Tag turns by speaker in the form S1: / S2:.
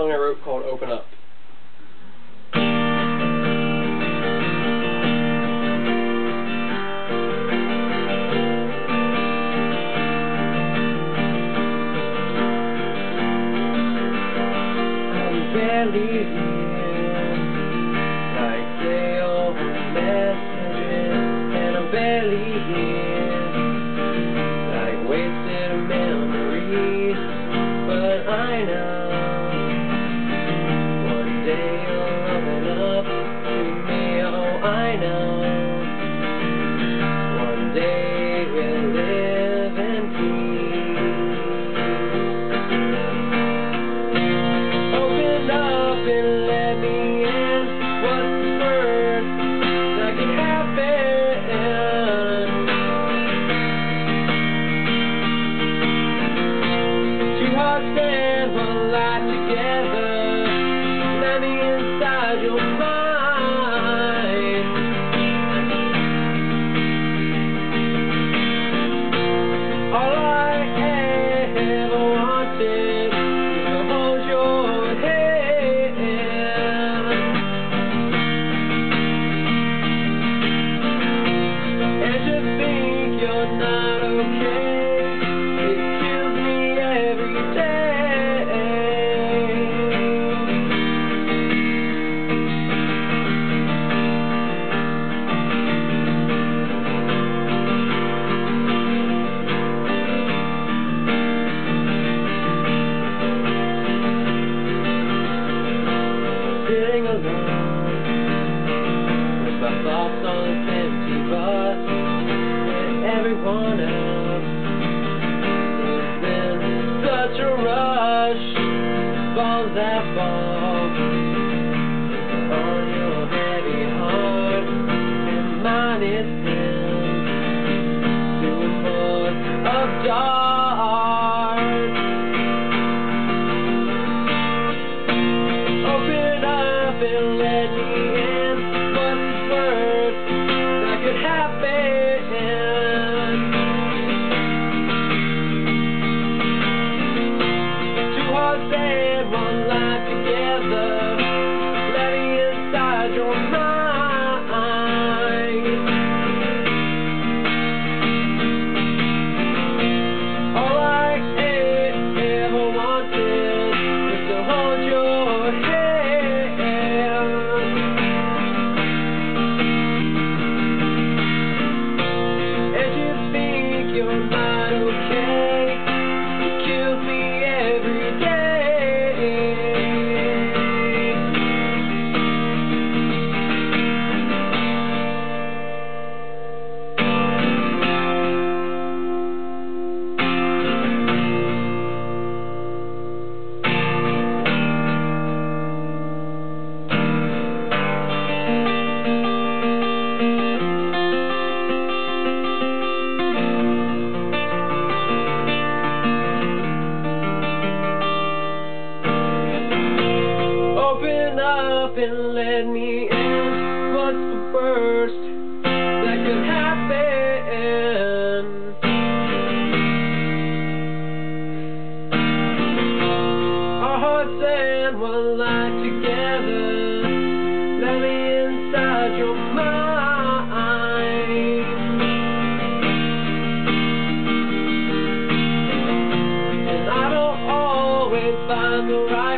S1: song I wrote called Open Up.
S2: I'm barely here, like say old messages, and I'm barely here, like wasted memories, but I know one day you'll open up to me. Oh, I know one day we'll live in peace. Open up and let me in. What's the worst that can happen? Two hearts stand one life together. Let me inside your mind. All I ever wanted was to hold your hand. And to think you're not okay, it kills me every day. Sitting alone with my thoughts on this empty bus, and everyone else is in such a rush. Balls that fall on your heavy heart, and mine is pinned to a foot of dark. Open up and let me in. What's the worst that could happen? Two hearts and one life together. Let me inside your mind. All I ever wanted was to hold your hand. And you think you're not okay, it kills me every day. Open up and let me in. What's the worst that could happen? Our hearts and one life together. Let me inside your mind. And I don't always find the right